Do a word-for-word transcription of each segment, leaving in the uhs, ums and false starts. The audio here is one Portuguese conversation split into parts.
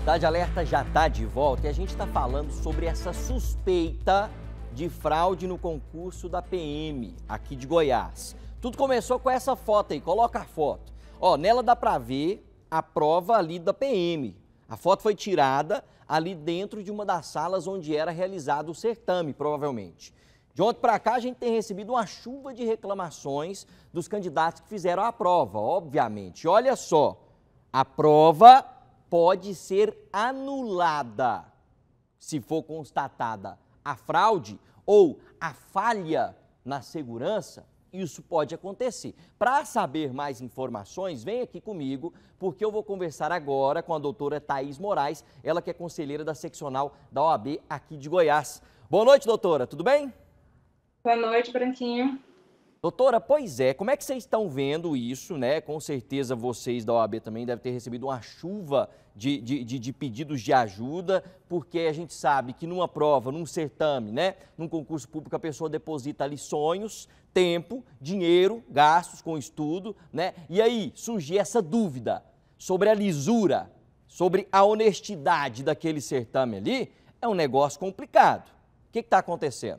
Cidade Alerta já está de volta e a gente está falando sobre essa suspeita de fraude no concurso da P M aqui de Goiás. Tudo começou com essa foto aí, coloca a foto. Ó, nela dá para ver a prova ali da P M. A foto foi tirada ali dentro de uma das salas onde era realizado o certame, provavelmente. De ontem para cá a gente tem recebido uma chuva de reclamações dos candidatos que fizeram a prova, obviamente. Olha só, a prova pode ser anulada se for constatada a fraude ou a falha na segurança. Isso pode acontecer. Para saber mais informações, vem aqui comigo, porque eu vou conversar agora com a doutora Thaís Moraes, ela que é conselheira da seccional da O A B aqui de Goiás. Boa noite, doutora, tudo bem? Boa noite, Branquinho. Doutora, pois é, como é que vocês estão vendo isso, né? Com certeza vocês da O A B também devem ter recebido uma chuva de, de, de, de pedidos de ajuda, porque a gente sabe que numa prova, num certame, né? Num concurso público, a pessoa deposita ali sonhos, tempo, dinheiro, gastos com estudo, né? E aí surge essa dúvida sobre a lisura, sobre a honestidade daquele certame ali, é um negócio complicado. O que está acontecendo?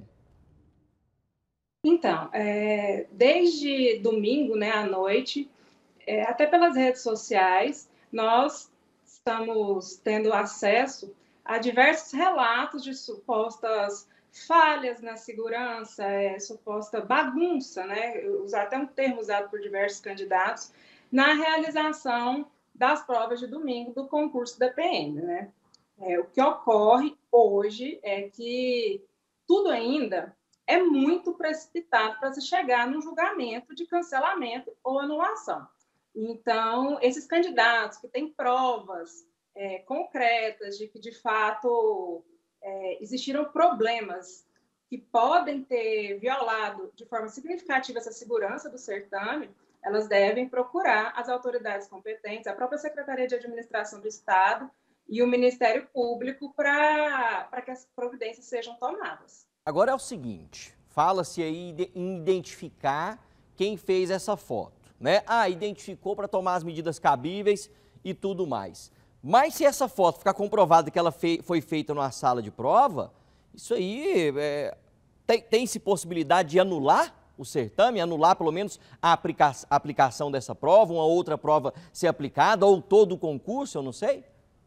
Então, é, desde domingo, né, à noite, é, até pelas redes sociais, nós estamos tendo acesso a diversos relatos de supostas falhas na segurança, é, suposta bagunça, né, usar até um termo usado por diversos candidatos, na realização das provas de domingo do concurso da P M, né? É, o que ocorre hoje é que tudo ainda é muito precipitado para se chegar num julgamento de cancelamento ou anulação. Então, esses candidatos que têm provas é, concretas de que, de fato, é, existiram problemas que podem ter violado de forma significativa essa segurança do certame, elas devem procurar as autoridades competentes, a própria Secretaria de Administração do Estado e o Ministério Público para que as providências sejam tomadas. Agora é o seguinte, fala-se aí em identificar quem fez essa foto, né? Ah, identificou para tomar as medidas cabíveis e tudo mais. Mas se essa foto ficar comprovada que ela fei, foi feita numa sala de prova, isso aí é, tem, tem-se possibilidade de anular o certame, anular pelo menos a, aplica, a aplicação dessa prova, uma outra prova ser aplicada ou todo o concurso, eu não sei?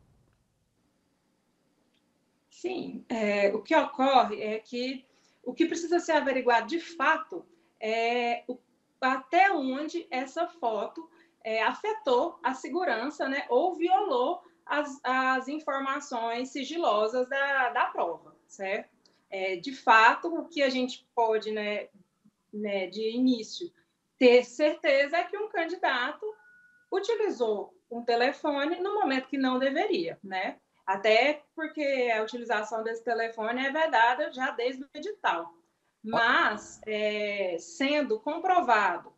Sim, é, o que ocorre é que o que precisa ser averiguado de fato é o, até onde essa foto é, afetou a segurança, né, ou violou as, as informações sigilosas da, da prova, certo? É, de fato, o que a gente pode, né, né, de início, ter certeza é que um candidato utilizou um telefone no momento que não deveria, né? Até porque a utilização desse telefone é vedada já desde o edital. Mas, é, sendo comprovado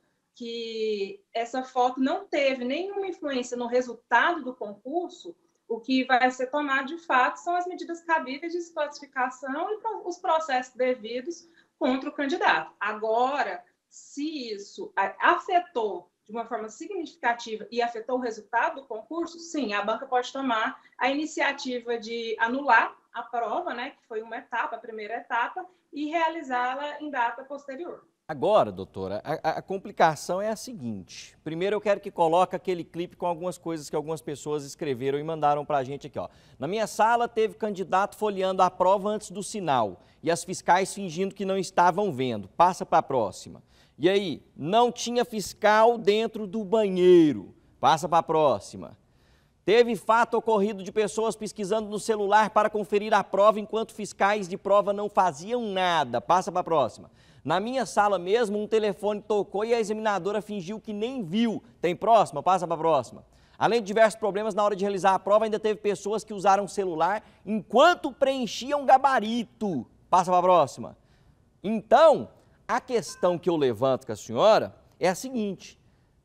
que essa foto não teve nenhuma influência no resultado do concurso, o que vai ser tomado, de fato, são as medidas cabíveis de desclassificação e os processos devidos contra o candidato. Agora, se isso afetou de uma forma significativa e afetou o resultado do concurso, sim, a banca pode tomar a iniciativa de anular a prova, né, que foi uma etapa, a primeira etapa, e realizá-la em data posterior. Agora, doutora, a, a complicação é a seguinte. Primeiro eu quero que coloque aquele clipe com algumas coisas que algumas pessoas escreveram e mandaram para a gente aqui, ó. Na minha sala teve candidato folheando a prova antes do sinal e as fiscais fingindo que não estavam vendo. Passa para a próxima. E aí, não tinha fiscal dentro do banheiro. Passa para a próxima. Teve fato ocorrido de pessoas pesquisando no celular para conferir a prova enquanto fiscais de prova não faziam nada. Passa para a próxima. Na minha sala mesmo, um telefone tocou e a examinadora fingiu que nem viu. Tem próxima? Passa para a próxima. Além de diversos problemas na hora de realizar a prova, ainda teve pessoas que usaram o celular enquanto preenchiam gabarito. Passa para a próxima. Então, a questão que eu levanto com a senhora é a seguinte: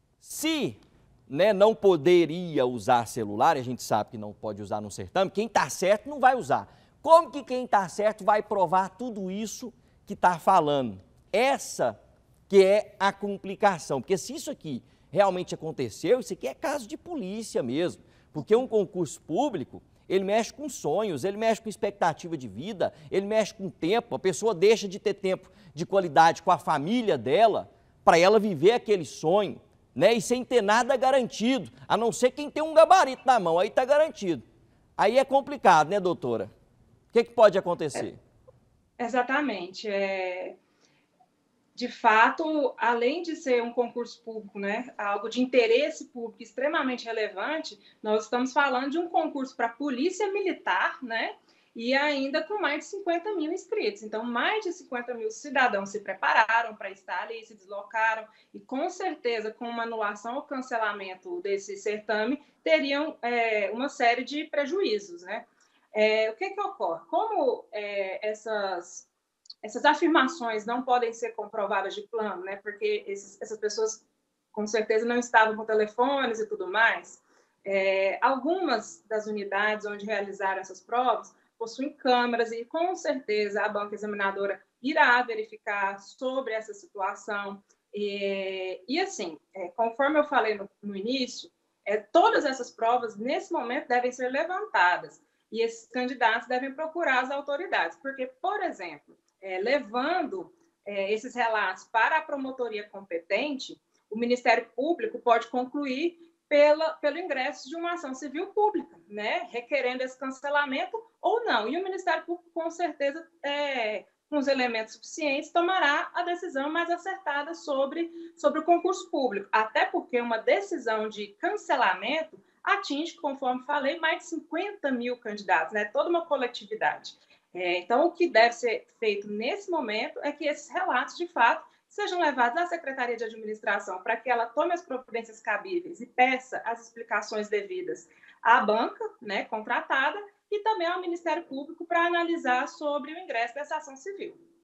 se, né, não poderia usar celular, a gente sabe que não pode usar no certame, quem está certo não vai usar. Como que quem está certo vai provar tudo isso que está falando? Essa que é a complicação, porque se isso aqui realmente aconteceu, isso aqui é caso de polícia mesmo, porque um concurso público, ele mexe com sonhos, ele mexe com expectativa de vida, ele mexe com tempo, a pessoa deixa de ter tempo de qualidade com a família dela, para ela viver aquele sonho, né? E sem ter nada garantido, a não ser quem tem um gabarito na mão, aí está garantido. Aí é complicado, né, doutora? O que, que pode acontecer? É, exatamente. É... De fato, além de ser um concurso público, né, algo de interesse público extremamente relevante, nós estamos falando de um concurso para a Polícia Militar, né, e ainda com mais de cinquenta mil inscritos. Então, mais de cinquenta mil cidadãos se prepararam para estar ali, se deslocaram, e com certeza, com uma anulação ou cancelamento desse certame, teriam é, uma série de prejuízos, né? É, o que que ocorre? Como é, essas essas afirmações não podem ser comprovadas de plano, né? Porque esses, essas pessoas, com certeza, não estavam com telefones e tudo mais. É, algumas das unidades onde realizaram essas provas possuem câmeras e, com certeza, a banca examinadora irá verificar sobre essa situação. E, e assim, é, conforme eu falei no, no início, é, todas essas provas, nesse momento, devem ser levantadas. E esses candidatos devem procurar as autoridades. Porque, por exemplo, É, levando é, esses relatos para a promotoria competente, o Ministério Público pode concluir pela, pelo ingresso de uma ação civil pública, né, requerendo esse cancelamento ou não. E o Ministério Público, com certeza, é, com os elementos suficientes, tomará a decisão mais acertada sobre, sobre o concurso público. Até porque uma decisão de cancelamento atinge, conforme falei, mais de cinquenta mil candidatos, né, toda uma coletividade. É, então, o que deve ser feito nesse momento é que esses relatos, de fato, sejam levados à Secretaria de Administração para que ela tome as providências cabíveis e peça as explicações devidas à banca, né, contratada, e também ao Ministério Público para analisar sobre o ingresso dessa ação civil.